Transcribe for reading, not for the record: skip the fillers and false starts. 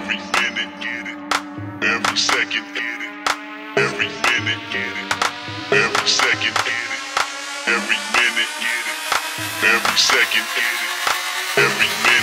Every minute, get it. Every second, get it. Every minute, get it. Every second, get it. Every minute, get it. Every second, get it. Every minute.